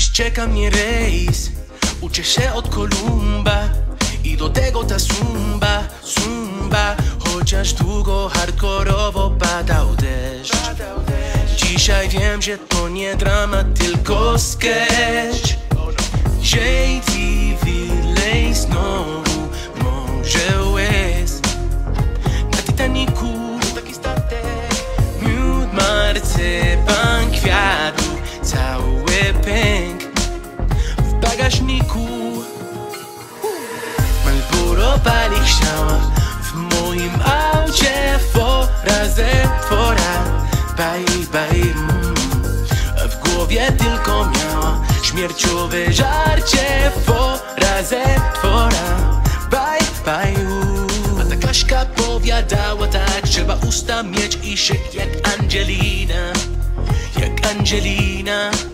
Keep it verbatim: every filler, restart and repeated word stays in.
Dziś czeka mnie rejs, uczę się od Kolumba i do tego ta zumba, zumba. Chociaż długo hardkorowo padał deszcz, dzisiaj wiem, że to nie dramat, tylko sketch. J T V lej znowu może łez na Titaniku, taki statek. Miód, marcepan, kwiatów, cały pęk w bagażniku. Marlboro pali chciała w moim aucie, fora ze twora, bye bye. mm. W głowie tylko miała śmierciowe żarcie, fora ze twora, bye bye. uh. A ta Kaśka powiadała tak: trzeba usta mieć i szyk jak Angelina, jak Angelina.